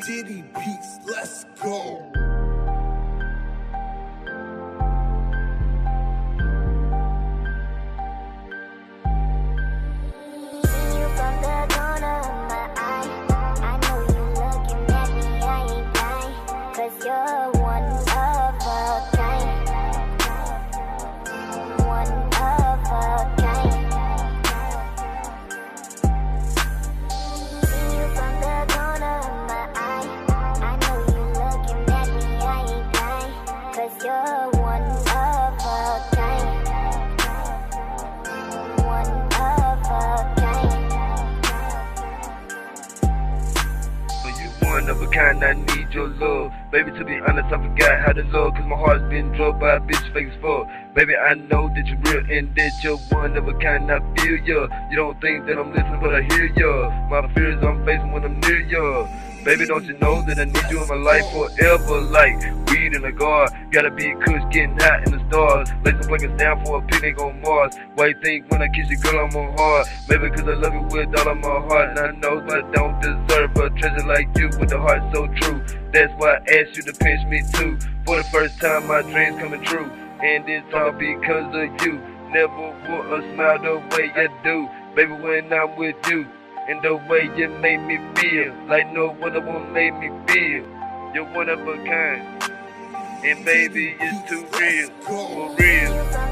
Diddy beats, let's go. You're one of a kind. One of a kind. See you from the corner of my eye. I know you looking at me, I ain't blind. 'Cause you're one of a kind. One of a kind. You one of a kind, I need your love. Baby, to be honest, I forgot how to love, 'cause my heart's been drugged by a bitch fake as fuck. Baby, I know that you're real and that you're one of a kind, I feel ya. You don't think that I'm listening, but I hear ya. My fears I'm facing when I'm near ya. Baby, don't you know that I need you in my life forever, like weed in the garden. Gotta be kush, getting hot in the stars. Lay some blankets down for a picnic on Mars. Why you think when I kiss you, girl, I'm on hard? Maybe 'cause I love you with all of my heart. And I know I don't deserve a treasure like you with a heart so true. That's why I asked you to pinch me too. For the first time, my dreams coming true. And it's all because of you. Never would a smile the way I do, baby, when I'm with you. And the way you make me feel, like no other one made me feel. You're one of a kind, and baby, it's too real, for real.